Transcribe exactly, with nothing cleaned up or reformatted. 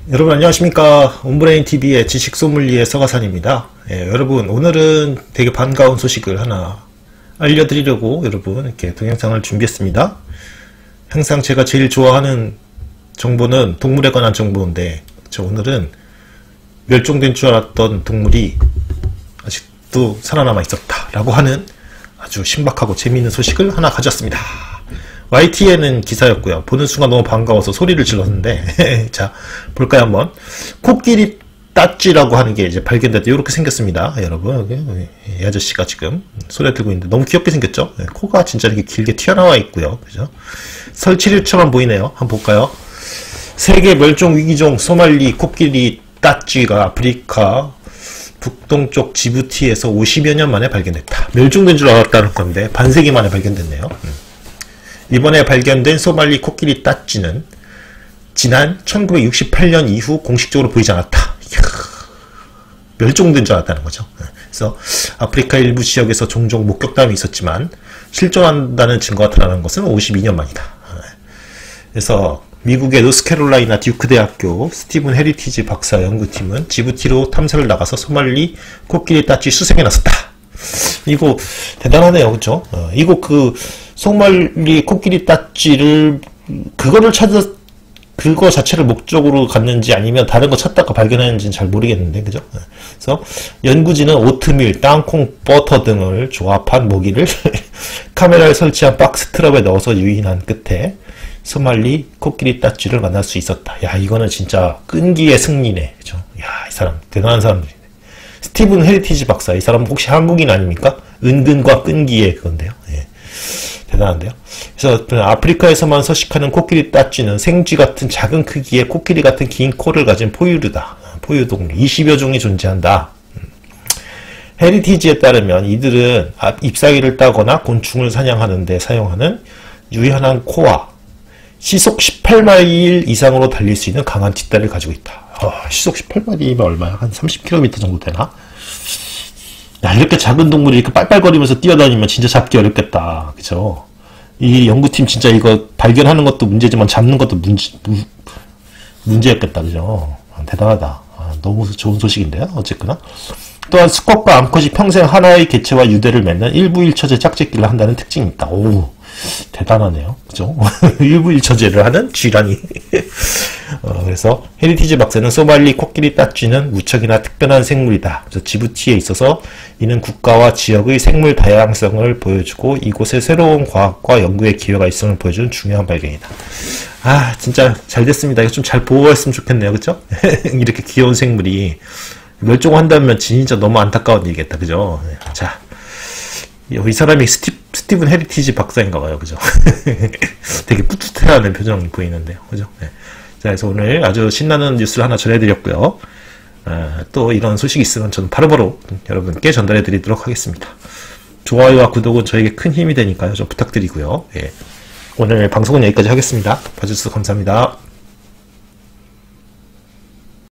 여러분 안녕하십니까. 온브레인티비의 지식소믈리에 서가산입니다. 예, 여러분 오늘은 되게 반가운 소식을 하나 알려드리려고 여러분 이렇게 동영상을 준비했습니다. 항상 제가 제일 좋아하는 정보는 동물에 관한 정보인데 저 오늘은 멸종된 줄 알았던 동물이 아직도 살아남아 있었다 라고 하는 아주 신박하고 재미있는 소식을 하나 가져왔습니다. 와이티엔은 기사였고요. 보는 순간 너무 반가워서 소리를 질렀는데 자 볼까요 한번. 코끼리 따쥐라고 하는 게 이제 발견됐다. 이렇게 생겼습니다. 여러분 이 아저씨가 지금 손에 들고 있는데 너무 귀엽게 생겼죠. 코가 진짜 이렇게 길게 튀어나와 있고요. 그죠? 설치류처럼 보이네요. 한번 볼까요? 세계 멸종 위기종 소말리 코끼리 따쥐가 아프리카 북동쪽 지부티에서 오십여 년 만에 발견됐다. 멸종된 줄 알았다는 건데 반세기 만에 발견됐네요. 음. 이번에 발견된 소말리 코끼리 따쥐는 지난 천구백육십팔 년 이후 공식적으로 보이지 않았다. 이야, 멸종된 줄 알았다는 거죠. 그래서 아프리카 일부 지역에서 종종 목격담이 있었지만 실존한다는 증거가 드러나는 것은 오십이 년 만이다. 그래서 미국의 노스캐롤라이나 듀크 대학교 스티븐 헤리티지 박사 연구팀은 지부티로 탐사를 나가서 소말리 코끼리 따쥐 수색에 나섰다. 이거 대단하네요, 그죠? 어, 이거 그 소말리 코끼리 따쥐를 그거를 찾아 그거 자체를 목적으로 갔는지 아니면 다른 거 찾다가 발견했는지는 잘 모르겠는데, 그죠? 그래서 연구진은 오트밀, 땅콩, 버터 등을 조합한 모기를 카메라에 설치한 박스 트랩에 넣어서 유인한 끝에 소말리 코끼리 따쥐를 만날 수 있었다. 야, 이거는 진짜 끈기의 승리네, 그죠? 야, 이 사람 대단한 사람들이네. 스티븐 헤리티지 박사, 이 사람 혹시 한국인 아닙니까? 은근과 끈기의 그건데요. 예. 대단한데요. 그래서 아프리카에서만 서식하는 코끼리 따쥐는 생쥐 같은 작은 크기의 코끼리 같은 긴 코를 가진 포유류다. 포유동물 이십여 종이 존재한다. 헤리티지에 따르면 이들은 잎사귀를 따거나 곤충을 사냥하는 데 사용하는 유연한 코와 시속 십팔 마일 이상으로 달릴 수 있는 강한 뒷다리를 가지고 있다. 어, 시속 십팔 마일이면 얼마야? 한 삼십 킬로미터 정도 되나? 야, 이렇게 작은 동물이 이렇게 빨빨거리면서 뛰어다니면 진짜 잡기 어렵겠다. 그쵸? 이 연구팀 진짜 이거 발견하는 것도 문제지만 잡는 것도 문제, 무, 문제였겠다. 그죠? 아, 대단하다. 아, 너무 좋은 소식인데요? 어쨌거나. 또한 수컷과 암컷이 평생 하나의 개체와 유대를 맺는 일부일처제 짝짓기를 한다는 특징이 있다. 오, 대단하네요. 그죠? 일부일처제를 하는 쥐라니. 어, 그래서 헤리티지 박사는 소말리 코끼리 따쥐는 무척이나 특별한 생물이다. 그래서 지부티에 있어서 이는 국가와 지역의 생물 다양성을 보여주고 이곳에 새로운 과학과 연구의 기회가 있음을 보여주는 중요한 발견이다. 아, 진짜 잘 됐습니다. 이거 좀 잘 보호했으면 좋겠네요. 그죠? 이렇게 귀여운 생물이 멸종한다면 진짜 너무 안타까운 일이겠다. 그죠? 자, 이 사람이 스티, 스티븐 헤리티지 박사인가봐요. 그죠? 되게 뿌듯해하는 표정이 보이는데요. 그죠? 네. 자, 그래서 오늘 아주 신나는 뉴스를 하나 전해드렸고요. 아, 또 이런 소식이 있으면 저는 바로바로 여러분께 전달해드리도록 하겠습니다. 좋아요와 구독은 저에게 큰 힘이 되니까요. 좀 부탁드리고요. 예. 오늘 방송은 여기까지 하겠습니다. 봐주셔서 감사합니다.